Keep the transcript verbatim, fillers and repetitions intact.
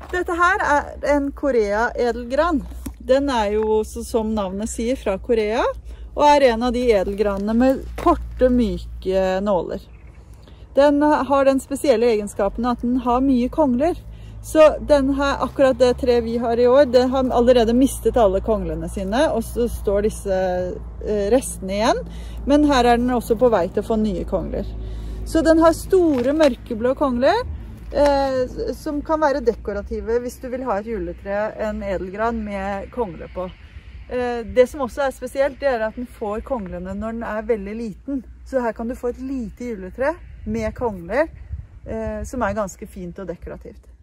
Dette her er en Korea edelgran. Den er jo, som navnet sier, fra Korea, og er en av de edelgranene med korte, myke nåler. Den har den spesielle egenskapen at den har mye kongler. Så den her, akkurat det treet vi har i år, det har allerede mistet alle konglene sine, og så står disse restene igjen. Men her er den også på vei til å få nye kongler. Så den har store, mørkeblå kongler, Eh, som kan være dekorative hvis du vil ha et juletre, en edelgran med kongler på. Eh, det som også er spesielt, det er at den får konglene når den er veldig liten. Så her kan du få et lite juletre med kongler, eh, som er ganske fint og dekorativt.